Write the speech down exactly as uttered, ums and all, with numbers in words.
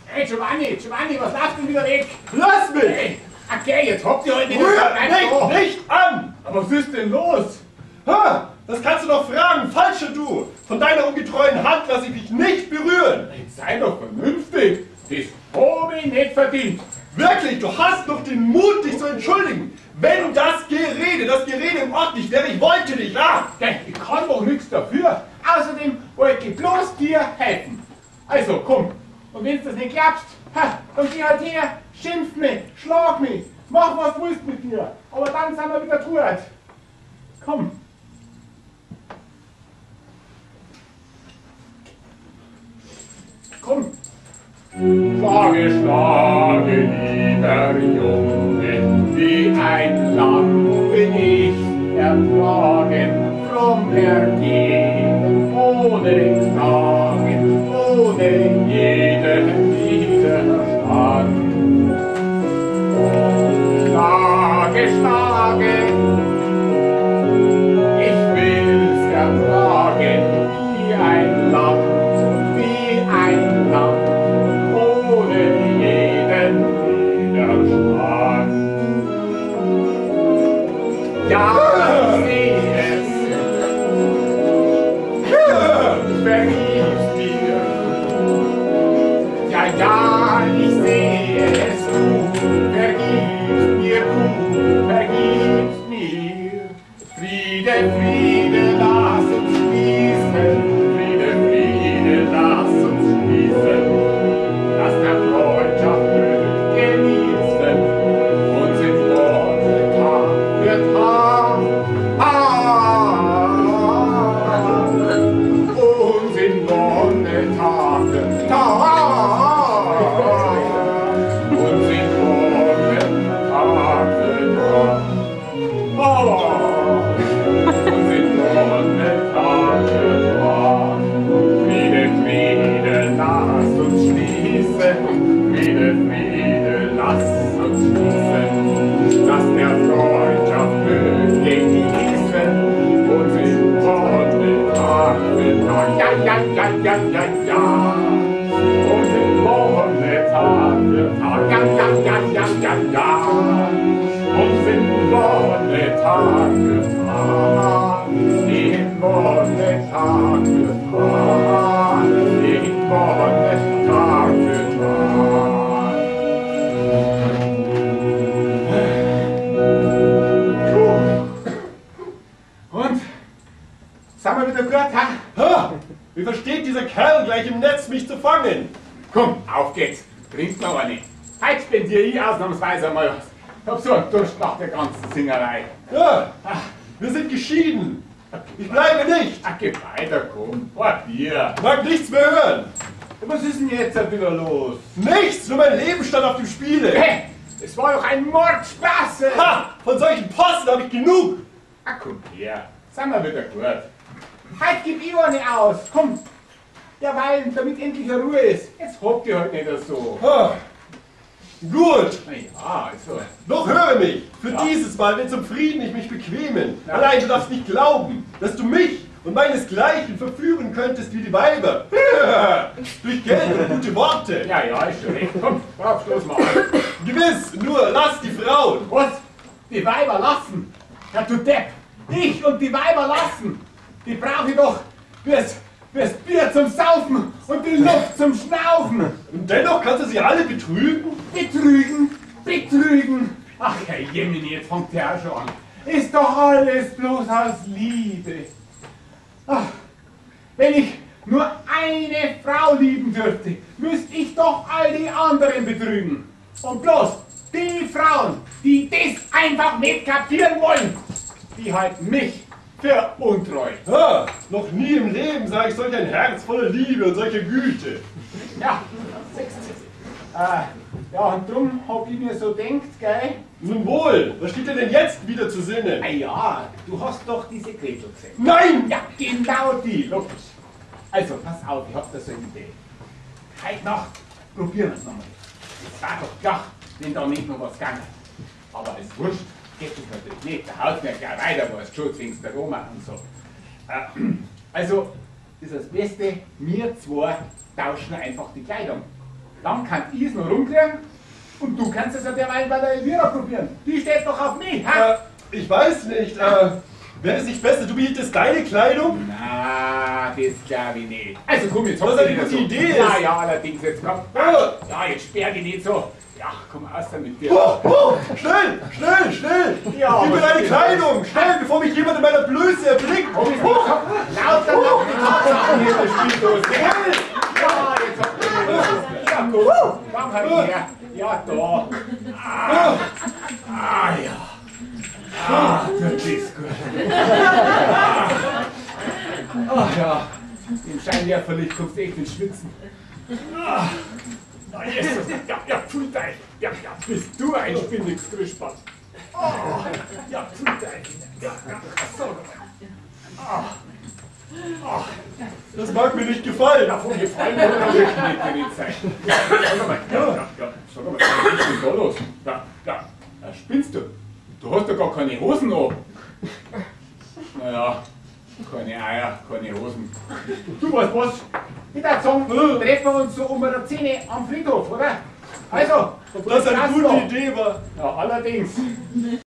Hey Giovanni, Giovanni, was läuft denn wieder weg? Lass mich! Hey, okay, jetzt habt ihr heute Rühr mich nicht an! Aber was ist denn los? Ha, das kannst du doch fragen, falscher du! Von deiner ungetreuen Hand lasse ich mich nicht berühren! Jetzt sei doch vernünftig, das hab ich nicht verdient. Wirklich, du hast doch den Mut, dich zu entschuldigen! Wenn das Gerede, das Gerede im Ort nicht wäre, ich wollte dich, ja! Gell, ich kann doch nichts dafür. Außerdem wollte ich bloß dir helfen. Also komm, und wenn du das nicht glaubst, ha, dann geh halt her, schimpf mich, schlag mich, mach was du willst mit mir. Aber dann sind wir wieder gut. Komm. Komm. Schlage, schlage, lieber Junge, wie ein Lamm bin ich erschlagen, drum ergehen, ohne Klagen, ohne jeden Widerstand. Schlage, schlage, ich will's ertragen, wie ein Lamm, wie ein Lamm. Ja, ich sehe es. Vergib's mir. Ja, ja, ich sehe es. Du vergibst mir, du vergibst mir. Friede, Friede, lass uns schließen. Friede, Friede, lass uns schließen. Lass der Freundschaft genießen. Und sind Worte Tag für Tag. Ah, und sind Worte Tag für Tag. Und sind Worte Tag für Tag. Ah, und sind Worte Tag für Tag. Friede, Friede, lass uns schließen. Friede, Friede, lass uns schließen. Lass der Freundschaft möge genießen. Und sind Worte Tag für Tag. Ja, ja, ja, ja, ja, ja. Und sind Worte Tag für Tag. Ja, ja, ja, ja, ja, ja. Und sind Worte Tag für Tag. Sind Worte Tag für Tag. Sind Worte Tag für Tag. Und? Sind wir wieder gut, ha? Ha, wie versteht dieser Kerl gleich im Netz, mich zu fangen? Komm, auf geht's. Trinkst noch eine. Heute spendiere ich ausnahmsweise mal was. Ich hab so einen Durst nach der ganzen Singerei. Ja, wir sind geschieden. Ich bleibe nicht. Ach, geh weiter, komm. Ein Bier. Ich mag nichts mehr hören. Was ist denn jetzt wieder los? Nichts, nur mein Leben stand auf dem Spiele. Hä? Es war doch ein Mordspaß! Ha, von solchen Posten habe ich genug. Ach, komm her. Sind wir wieder gut. Heute gib ich eine aus. Komm. Derweil, damit endlich eine Ruhe ist. Jetzt habt ihr halt nicht so. Ha. Gut. Na ja, also. Doch höre mich. Für Ja. dieses Mal wird zum Frieden ich mich bequemen. Ja. Allein du darfst nicht glauben, dass du mich und meinesgleichen verführen könntest wie die Weiber. Durch Geld und gute Worte. Ja, ja, ist schon recht. Komm, drauf, stoß mal an. Gewiss, nur lass die Frauen. Was? Die Weiber lassen? Ja, du Depp. Ich und die Weiber lassen. Die brauche ich doch fürs, fürs Bier zum Saufen und die Luft zum Schnaufen. Und dennoch kannst du sie alle betrügen? Betrügen, betrügen. Ach, Herr Jemini, jetzt fängt der auch schon an. Ist doch alles bloß aus Liebe. Ach, wenn ich nur eine Frau lieben dürfte, müsste ich doch all die anderen betrügen. Und bloß die Frauen, die das einfach nicht kapieren wollen, die halten mich für untreu. Ha, noch nie im Leben sah ich solch ein Herz voller Liebe und solcher Güte. Ja, siehst du. Äh, ja, und drum hab ich mir so denkt, gell? Nun wohl, was steht dir denn jetzt wieder zu Sinne? Ah ja, du hast doch diese Gretel gesehen. Nein! Ja, genau die, logisch. Also, pass auf, ich hab da so eine Idee. Heute Nacht probieren wir es nochmal. Es war doch klar, wenn da nicht noch was gegangen. Aber es wurscht, geht es natürlich nicht. Der haut mir gleich weiter, was schon zwingst der Roma und so. Äh, also, das ist das Beste, wir zwei tauschen einfach die Kleidung. dann kann ich es noch rumkriegen und du kannst es ja derweil bei der Elvira probieren. Die steht doch auf mich. Ha? Äh, ich weiß nicht. Äh, Wäre es nicht besser, du bietest deine Kleidung? Na, das glaube ich nicht. Also komm, jetzt Was hast du eine wieder gute so. Idee Ja, ist. ja, allerdings, jetzt komm. Ja. Ja, jetzt sperr dich nicht so. Ja, komm aus da mit dir. Oh, oh, schnell, schnell, schnell! Ja, Gib mir was deine ist Kleidung! Schnell, bevor mich jemand in meiner Blöße erblickt! Komm, jetzt nicht so. Lauter noch die Tatsachen hier in der Spieldose. Ja, jetzt habt ihr wieder so. Ja, gut. Komm halt her. Ja, da. Ah, ah ja. Ah, das ist gut. Ach ja, im Scheinwerferlicht kommst du echt ins Schwitzen. Ah, na Jesus, ja, ja, pfui dein. Ja, ja, bist du ein spinniges Grischbad. Oh, ja, pfui dein. Ja, ja, so. Ah, ah, Das mag mir nicht gefallen! davon gefallen würde das wirklich nicht nicht sein. Sag mal, ja, ja, ja, sag mal, was ist denn da los? Ja, ja, ja, spinnst du? Du hast ja gar keine Hosen an. Naja, keine Eier, keine Hosen. Du weißt was? Ich würde sagen, treffen wir uns so um eine Zehn am Friedhof, oder? Also, Ob das eine passt gute doch. Idee war? Ja, allerdings.